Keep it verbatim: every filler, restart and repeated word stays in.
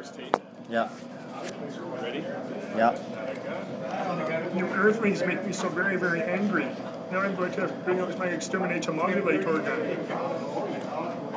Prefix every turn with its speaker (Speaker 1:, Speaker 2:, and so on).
Speaker 1: devastate.
Speaker 2: Yeah.
Speaker 1: Ready?
Speaker 2: Yeah.
Speaker 3: You earthlings make me so very, very angry. Now I'm going to bring out my exterminator modulator gun.